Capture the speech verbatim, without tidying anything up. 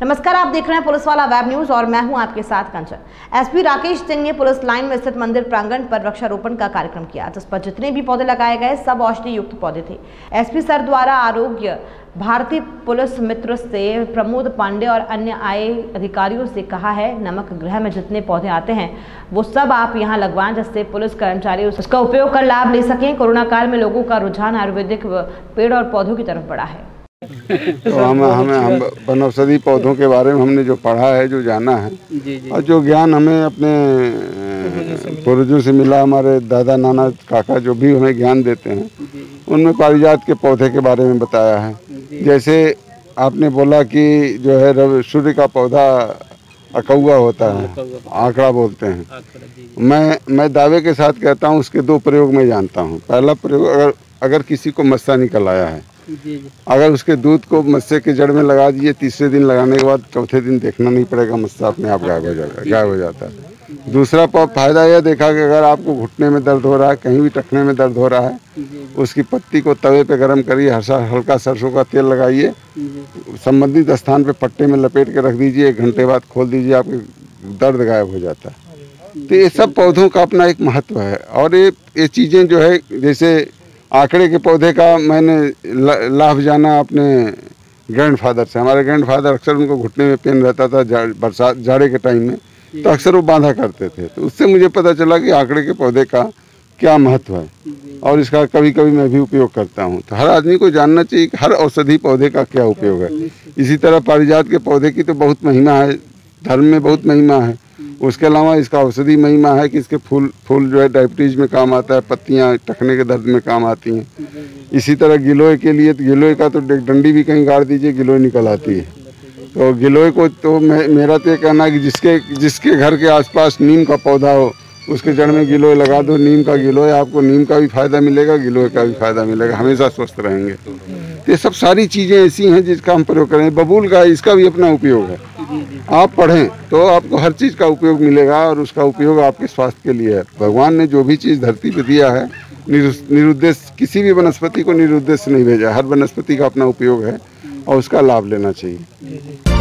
नमस्कार, आप देख रहे हैं पुलिस वाला वेब न्यूज और मैं हूं आपके साथ कंचन। एसपी राकेश सिंह ने पुलिस लाइन में स्थित मंदिर प्रांगण पर वृक्षारोपण का कार्यक्रम किया, जिस पर जितने भी पौधे लगाए गए सब औषधि युक्त पौधे थे। एसपी सर द्वारा आरोग्य भारतीय पुलिस मित्र से प्रमोद पांडे और अन्य आए अधिकारियों से कहा है, नमक गृह में जितने पौधे आते हैं वो सब आप यहां लगवाएं, जिससे पुलिस कर्मचारी उसका उपयोग कर लाभ ले सकें। कोरोना काल में लोगों का रुझान आयुर्वेदिक पेड़ और पौधों की तरफ बढ़ा है। तो हमें हमें हम वनौषधि पौधों के बारे में हमने जो पढ़ा है, जो जाना है जी जी। और जो ज्ञान हमें अपने पूर्वजों से मिला, हमारे दादा नाना काका जो भी हमें ज्ञान देते हैं, उनमें पारिजात के पौधे के बारे में बताया है। जैसे आपने बोला कि जो है रवि सूर्य का पौधा अकौआ होता है, आंकड़ा बोलते हैं। मैं मैं दावे के साथ कहता हूँ उसके दो प्रयोग मैं जानता हूँ। पहला प्रयोग, अगर अगर किसी को मस्सा निकल आया है, अगर उसके दूध को मस्से के जड़ में लगा दीजिए, तीसरे दिन लगाने के बाद चौथे दिन देखना नहीं पड़ेगा, मस्सा अपने आप गायब हो जाएगा गायब हो जाता है। दूसरा फायदा यह देखा कि अगर आपको घुटने में दर्द हो रहा है, कहीं भी टखने में दर्द हो रहा है, उसकी पत्ती को तवे पे गर्म करिए, हल्का सरसों का तेल लगाइए, संबंधित स्थान पे पट्टे में लपेट के रख दीजिए, एक घंटे बाद खोल दीजिए, आपके दर्द गायब हो जाता है। तो ये सब पौधों का अपना एक महत्व है। और ये ये चीज़ें जो है, जैसे आंकड़े के पौधे का मैंने लाभ जाना अपने ग्रैंडफादर से। हमारे ग्रैंडफादर अक्सर उनको घुटने में पेन रहता था बरसात जाड़े के टाइम में, तो अक्सर वो बांधा करते थे। तो उससे मुझे पता चला कि आंकड़े के पौधे का क्या महत्व है और इसका कभी कभी मैं भी उपयोग करता हूँ। तो हर आदमी को जानना चाहिए कि हर औषधि पौधे का क्या उपयोग है। इसी तरह पारिजात के पौधे की तो बहुत महिमा है, धर्म में बहुत महिमा है। उसके अलावा इसका औषधि महिमा है कि इसके फूल फूल जो है डायबिटीज में काम आता है, पत्तियां टखने के दर्द में काम आती हैं। इसी तरह गिलोय के लिए, तो गिलोय का तो डंडी भी कहीं गाड़ दीजिए, गिलोय निकल आती है। तो गिलोय को तो मैं मेरा तो ये कहना है कि जिसके जिसके घर के आसपास नीम का पौधा हो, उसके जड़ में गिलोय लगा दो, नीम का गिलोय, आपको नीम का भी फायदा मिलेगा, गिलोय का भी फायदा मिलेगा, हमेशा स्वस्थ रहेंगे। तो ये सब सारी चीज़ें ऐसी हैं जिसका हम प्रयोग करें। बबूल का, इसका भी अपना उपयोग है। आप पढ़ें तो आपको हर चीज़ का उपयोग मिलेगा और उसका उपयोग आपके स्वास्थ्य के लिए है। भगवान ने जो भी चीज़ धरती पे दिया है, निरुद्देश्य, किसी भी वनस्पति को निरुद्देश्य नहीं भेजा। हर वनस्पति का अपना उपयोग है और उसका लाभ लेना चाहिए।